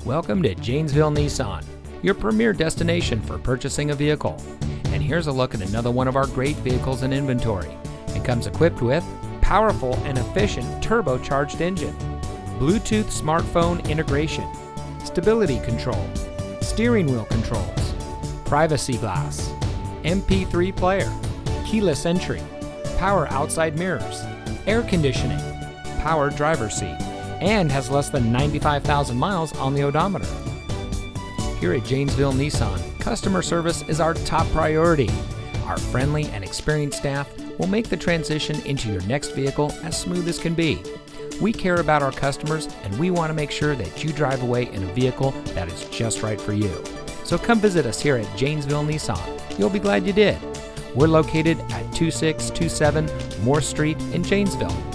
Welcome to Janesville Nissan, your premier destination for purchasing a vehicle. And here's a look at another one of our great vehicles in inventory. It comes equipped with powerful and efficient turbocharged engine, Bluetooth smartphone integration, stability control, steering wheel controls, privacy glass, MP3 player, keyless entry, power outside mirrors, air conditioning, power driver's seat, and has less than 95,000 miles on the odometer. Here at Janesville Nissan, customer service is our top priority. Our friendly and experienced staff will make the transition into your next vehicle as smooth as can be. We care about our customers, and we want to make sure that you drive away in a vehicle that is just right for you. So come visit us here at Janesville Nissan. You'll be glad you did. We're located at 2627 Moore Street in Janesville.